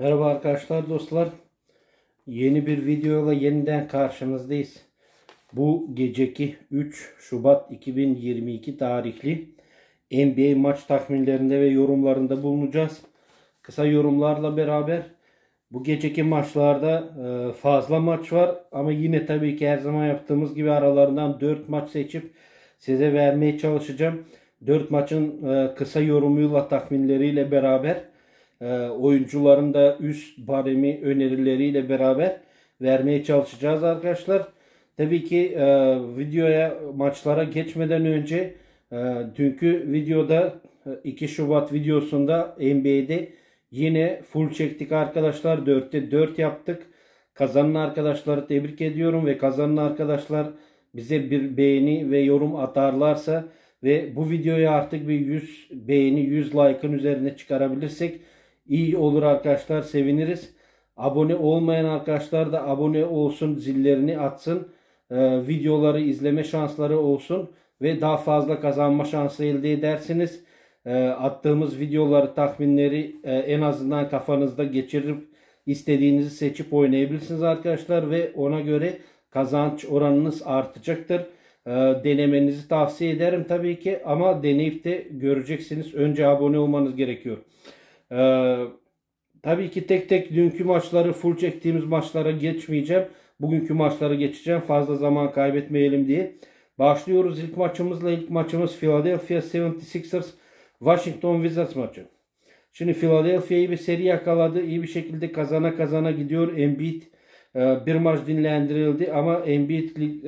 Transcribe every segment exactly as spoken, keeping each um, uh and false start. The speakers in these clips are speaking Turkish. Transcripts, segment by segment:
Merhaba arkadaşlar, dostlar. Yeni bir videoyla yeniden karşınızdayız. Bu geceki üç Şubat iki bin yirmi iki tarihli N B A maç tahminlerinde ve yorumlarında bulunacağız. Kısa yorumlarla beraber bu geceki maçlarda fazla maç var ama yine tabii ki her zaman yaptığımız gibi aralarından dört maç seçip size vermeye çalışacağım. dört maçın kısa yorumuyla, tahminleriyle beraber oyuncuların da üst baremi önerileriyle beraber vermeye çalışacağız arkadaşlar. Tabii ki e, videoya, maçlara geçmeden önce e, dünkü videoda iki Şubat videosunda N B A'de yine full çektik arkadaşlar. dörtte dört yaptık. Kazanan arkadaşları tebrik ediyorum ve kazanan arkadaşlar bize bir beğeni ve yorum atarlarsa ve bu videoya artık bir yüz beğeni, yüz like'ın üzerine çıkarabilirsek İyi olur arkadaşlar, seviniriz. Abone olmayan arkadaşlar da abone olsun, zillerini atsın. Ee, videoları izleme şansları olsun ve daha fazla kazanma şansı elde edersiniz. Ee, attığımız videoları, tahminleri e, en azından kafanızda geçirip istediğinizi seçip oynayabilirsiniz arkadaşlar ve ona göre kazanç oranınız artacaktır. Ee, denemenizi tavsiye ederim tabii ki ama deneyip de göreceksiniz. Önce abone olmanız gerekiyor. Ee, tabii ki tek tek dünkü maçları, full çektiğimiz maçlara geçmeyeceğim. Bugünkü maçları geçeceğim. Fazla zaman kaybetmeyelim diye. Başlıyoruz ilk maçımızla. İlk maçımız Philadelphia yetmiş altı ers Washington Wizards maçı. Şimdi Philadelphia iyi bir seri yakaladı. İyi bir şekilde kazana kazana gidiyor. Embiid e, bir maç dinlendirildi ama Embiid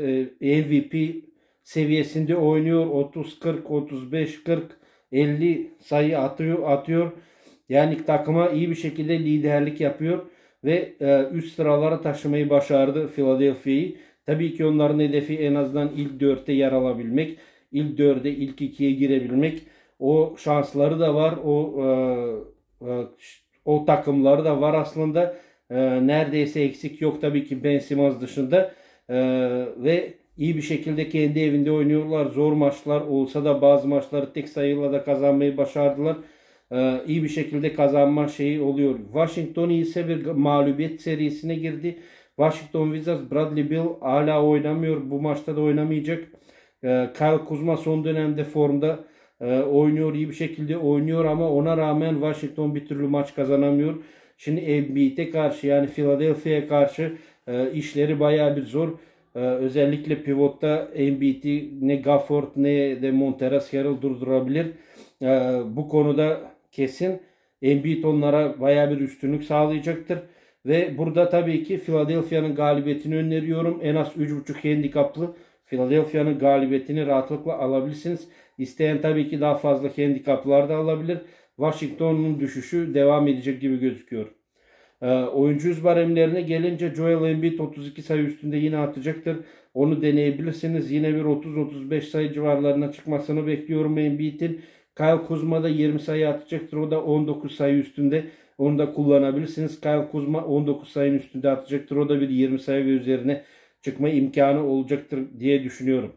e, M V P seviyesinde oynuyor. otuz kırk, otuz beş kırk, elli sayı atıyor atıyor. Yani takıma iyi bir şekilde liderlik yapıyor ve e, üst sıralara taşımayı başardı Philadelphia'yı. Tabii ki onların hedefi en azından ilk dörtte yer alabilmek, ilk dörde, ilk ikiye girebilmek. O şansları da var, o e, e, o takımları da var aslında. E, neredeyse eksik yok tabii ki Ben Simmons dışında e, ve iyi bir şekilde kendi evinde oynuyorlar. Zor maçlar olsa da bazı maçları tek sayıyla da kazanmayı başardılar. Ee, iyi bir şekilde kazanma şeyi oluyor. Washington ise bir mağlubiyet serisine girdi. Washington Wizards, Bradley Beal hala oynamıyor. Bu maçta da oynamayacak. Ee, Kyle Kuzma son dönemde formda e, oynuyor. İyi bir şekilde oynuyor ama ona rağmen Washington bir türlü maç kazanamıyor. Şimdi Embiid'e karşı, yani Philadelphia'ya karşı e, işleri bayağı bir zor. E, özellikle pivotta Embiid'i ne Gafford ne de Montrezl Harrell durdurabilir. E, bu konuda kesin Embiid onlara baya bir üstünlük sağlayacaktır. Ve burada tabii ki Philadelphia'nın galibiyetini öneriyorum. En az üç buçuk handikaplı Philadelphia'nın galibiyetini rahatlıkla alabilirsiniz. İsteyen tabii ki daha fazla handikaplar da alabilir. Washington'un düşüşü devam edecek gibi gözüküyor. Ee, oyuncu yüz baremlerine gelince Joel Embiid otuz iki sayı üstünde yine atacaktır. Onu deneyebilirsiniz. Yine bir otuz otuz beş sayı civarlarına çıkmasını bekliyorum Embiid'in. Kyle Kuzma da yirmi sayı atacaktır. O da on dokuz sayı üstünde. Onu da kullanabilirsiniz. Kyle Kuzma on dokuz sayının üstünde atacaktır. O da bir yirmi sayı ve üzerine çıkma imkanı olacaktır diye düşünüyorum.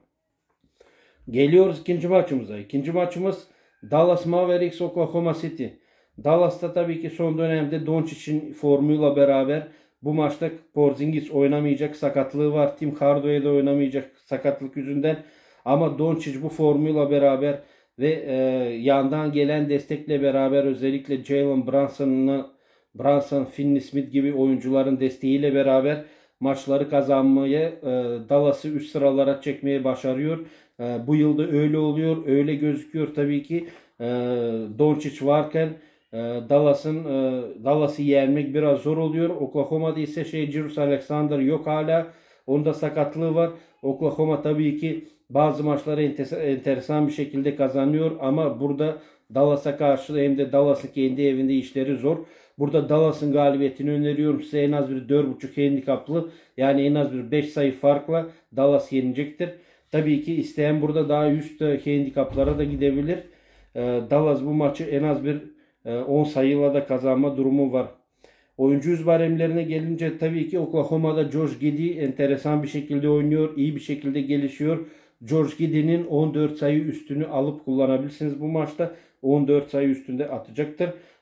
Geliyoruz ikinci maçımıza. İkinci maçımız Dallas Mavericks Oklahoma City. Dallas'ta tabii ki son dönemde Doncic'in formuyla beraber bu maçta Porzingis oynamayacak, sakatlığı var. Tim Hardaway de oynamayacak sakatlık yüzünden. Ama Doncic bu formuyla beraber ve e, yandan gelen destekle beraber özellikle Jalen Brunson'la Brunson, Finney-Smith gibi oyuncuların desteğiyle beraber maçları kazanmayı, e, Dallas'ı üst sıralara çekmeye başarıyor. E, bu yılda öyle oluyor, öyle gözüküyor tabii ki. E, Doncic varken e, Dallas'ın e, Dallas'ı yenmek biraz zor oluyor. Oklahoma'da ise şey Julius Alexander yok hala. Onda sakatlığı var. Oklahoma tabii ki bazı maçları enteresan bir şekilde kazanıyor ama burada Dallas'a karşı hem de Dallas'ın kendi evinde işleri zor. Burada Dallas'ın galibiyetini öneriyorum size. En az bir dört buçuk handikaplı, yani en az bir beş sayı farkla Dallas yenecektir. Tabii ki isteyen burada daha üst handikaplara da gidebilir. Dallas bu maçı en az bir on sayıyla da kazanma durumu var. Oyuncu yüz baremlerine gelince tabii ki Oklahoma'da Josh Giddey enteresan bir şekilde oynuyor. İyi bir şekilde gelişiyor. Josh Giddey'nin on dört sayı üstünü alıp kullanabilirsiniz bu maçta. on dört sayı üstünde atacaktır.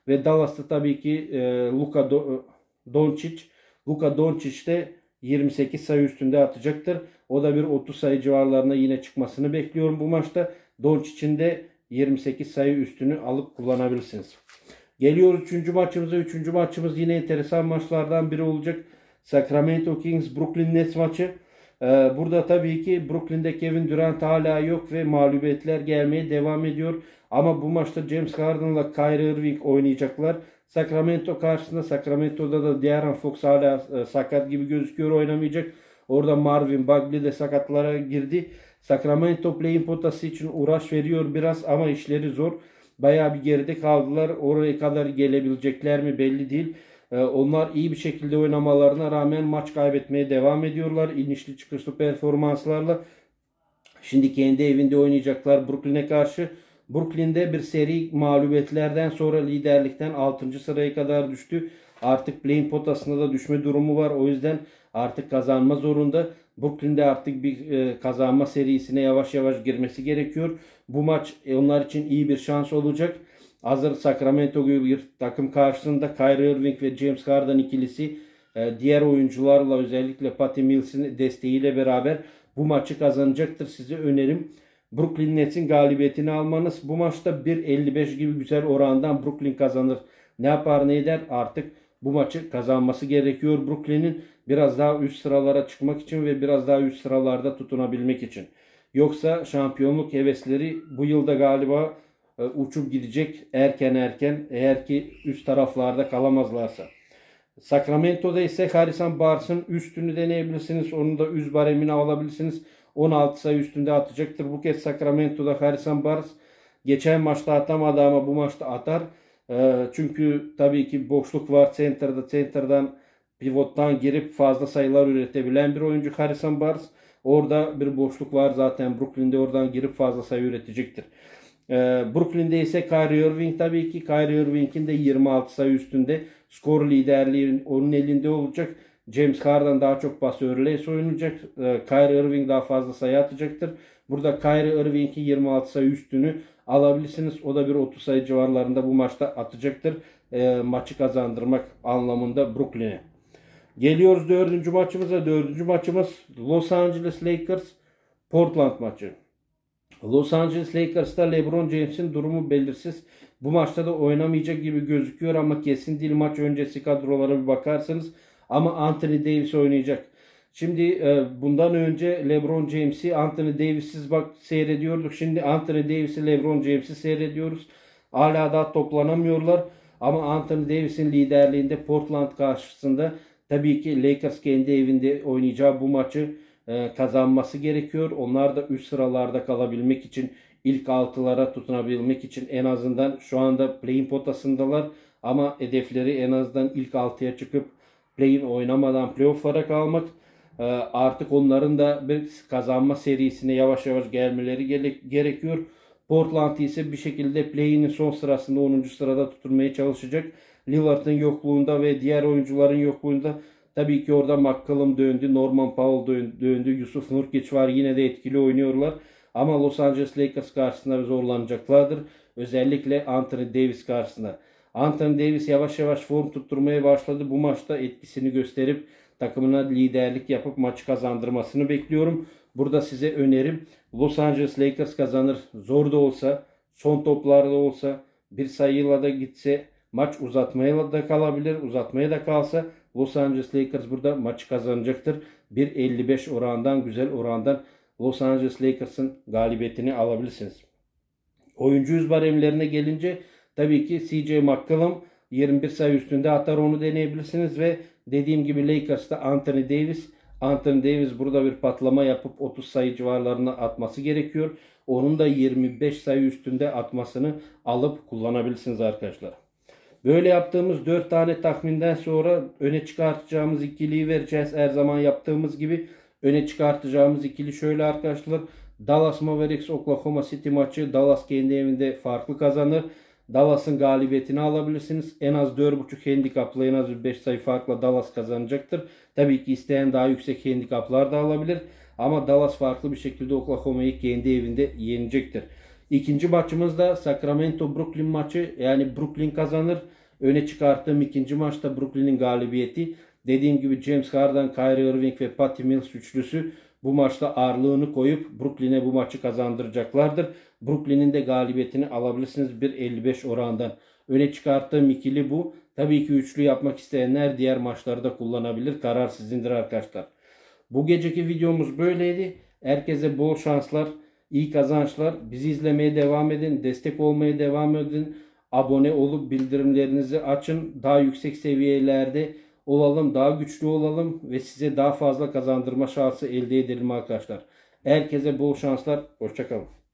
Ve Dallas'ta tabii ki e, Luka Doncic. Luka Doncic de yirmi sekiz sayı üstünde atacaktır. O da bir otuz sayı civarlarına yine çıkmasını bekliyorum bu maçta. Doncic'in de yirmi sekiz sayı üstünü alıp kullanabilirsiniz. Geliyoruz üçüncü maçımıza. Üçüncü maçımız yine enteresan maçlardan biri olacak. Sacramento Kings Brooklyn Nets maçı. Ee, burada tabii ki Brooklyn'de Kevin Durant hala yok ve mağlubiyetler gelmeye devam ediyor. Ama bu maçta James Harden'la Kyrie Irving oynayacaklar. Sacramento karşısında, Sacramento'da da De'Aaron Fox hala e, sakat gibi gözüküyor, oynamayacak. Orada Marvin Bagley de sakatlara girdi. Sacramento play-in potası için uğraş veriyor biraz ama işleri zor. Bayağı bir geride kaldılar. Oraya kadar gelebilecekler mi belli değil. Ee, onlar iyi bir şekilde oynamalarına rağmen maç kaybetmeye devam ediyorlar. İnişli çıkışlı performanslarla. Şimdi kendi evinde oynayacaklar Brooklyn'e karşı. Brooklyn'de bir seri mağlubiyetlerden sonra liderlikten altıncı sıraya kadar düştü. Artık play-in potasında da düşme durumu var. O yüzden artık kazanma zorunda. Brooklyn'de artık bir e, kazanma serisine yavaş yavaş girmesi gerekiyor. Bu maç e, onlar için iyi bir şans olacak. Hazır Sacramento gibi bir takım karşısında Kyrie Irving ve James Harden ikilisi e, diğer oyuncularla, özellikle Patty Mills'in desteğiyle beraber bu maçı kazanacaktır. Size önerim Brooklyn Nets'in galibiyetini almanız. Bu maçta bir elli beş gibi güzel orandan Brooklyn kazanır. Ne yapar ne eder, artık bu maçı kazanması gerekiyor Brooklyn'in, biraz daha üst sıralara çıkmak için ve biraz daha üst sıralarda tutunabilmek için. Yoksa şampiyonluk hevesleri bu yılda galiba e, uçup gidecek erken erken, eğer ki üst taraflarda kalamazlarsa. Sacramento'da ise Harrison Barnes'ın üstünü deneyebilirsiniz. Onun da üst baremini alabilirsiniz. on altı sayı üstünde atacaktır. Bu kez Sacramento'da Harrison Barnes geçen maçta atamadı ama bu maçta atar. E, çünkü tabii ki boşluk var center'da. Center'dan, pivottan girip fazla sayılar üretebilen bir oyuncu Harrison Barnes. Orada bir boşluk var zaten. Brooklyn'de oradan girip fazla sayı üretecektir. Ee, Brooklyn'de ise Kyrie Irving tabii ki. Kyrie Irving'in de yirmi altı sayı üstünde. Skor liderliği onun elinde olacak. James Harden daha çok pasörle oynayacak. Ee, Kyrie Irving daha fazla sayı atacaktır. Burada Kyrie Irving'in yirmi altı sayı üstünü alabilirsiniz. O da bir otuz sayı civarlarında bu maçta atacaktır. Ee, maçı kazandırmak anlamında Brooklyn'e. Geliyoruz dördüncü maçımıza. Dördüncü maçımız Los Angeles Lakers Portland maçı. Los Angeles Lakers'ta LeBron James'in durumu belirsiz. Bu maçta da oynamayacak gibi gözüküyor ama kesin değil. Maç öncesi kadrolara bir bakarsanız. Ama Anthony Davis oynayacak. Şimdi e, bundan önce LeBron James'i Anthony Davis'siz bak seyrediyorduk. Şimdi Anthony Davis'i LeBron James'i seyrediyoruz. Hala daha toplanamıyorlar. Ama Anthony Davis'in liderliğinde Portland karşısında tabii ki Lakers kendi evinde oynayacağı bu maçı e, kazanması gerekiyor. Onlar da üst sıralarda kalabilmek için, ilk altılara tutunabilmek için, en azından şu anda play-in potasındalar. Ama hedefleri en azından ilk altıya çıkıp play-in oynamadan playoff'lara kalmak. E, artık onların da bir kazanma serisine yavaş yavaş gelmeleri gerekiyor. Portland ise bir şekilde play-in'in son sırasında onuncu sırada tutunmaya çalışacak. Lillard'ın yokluğunda ve diğer oyuncuların yokluğunda tabii ki orada McCollum döndü, Norman Powell döndü, Yusuf Nurkic var, yine de etkili oynuyorlar. Ama Los Angeles Lakers karşısında zorlanacaklardır. Özellikle Anthony Davis karşısında. Anthony Davis yavaş yavaş form tutturmaya başladı. Bu maçta etkisini gösterip takımına liderlik yapıp maçı kazandırmasını bekliyorum. Burada size önerim Los Angeles Lakers kazanır. Zor da olsa, son toplarda olsa, bir sayıyla da gitse, maç uzatmaya da kalabilir. Uzatmaya da kalsa Los Angeles Lakers burada maçı kazanacaktır. bir elli beş orandan, güzel orandan Los Angeles Lakers'ın galibiyetini alabilirsiniz. Oyuncu yüz baremlerine gelince tabii ki C J McCollum yirmi bir sayı üstünde atar, onu deneyebilirsiniz ve dediğim gibi Lakers'ta Anthony Davis. Anthony Davis burada bir patlama yapıp otuz sayı civarlarına atması gerekiyor. Onun da yirmi beş sayı üstünde atmasını alıp kullanabilirsiniz arkadaşlar. Böyle yaptığımız dört tane tahminden sonra öne çıkartacağımız ikiliyi vereceğiz. Her zaman yaptığımız gibi öne çıkartacağımız ikili şöyle arkadaşlar. Dallas Mavericks Oklahoma City maçı. Dallas kendi evinde farklı kazanır. Dallas'ın galibiyetini alabilirsiniz. En az dört buçuk handikapla, en az beş sayı farkla Dallas kazanacaktır. Tabii ki isteyen daha yüksek handikaplar da alabilir. Ama Dallas farklı bir şekilde Oklahoma'yı kendi evinde yenecektir. İkinci maçımız da Sacramento Brooklyn maçı. Yani Brooklyn kazanır. Öne çıkarttığım ikinci maçta Brooklyn'in galibiyeti. Dediğim gibi James Harden, Kyrie Irving ve Patty Mills üçlüsü bu maçta ağırlığını koyup Brooklyn'e bu maçı kazandıracaklardır. Brooklyn'in de galibiyetini alabilirsiniz bir elli beş orandan. Öne çıkarttığım ikili bu. Tabii ki üçlü yapmak isteyenler diğer maçlarda kullanabilir. Karar sizindir arkadaşlar. Bu geceki videomuz böyleydi. Herkese bol şanslar, iyi kazançlar. Bizi izlemeye devam edin. Destek olmaya devam edin. Abone olup bildirimlerinizi açın. Daha yüksek seviyelerde olalım, daha güçlü olalım ve size daha fazla kazandırma şansı elde edelim arkadaşlar. Herkese bol şanslar. Hoşça kalın.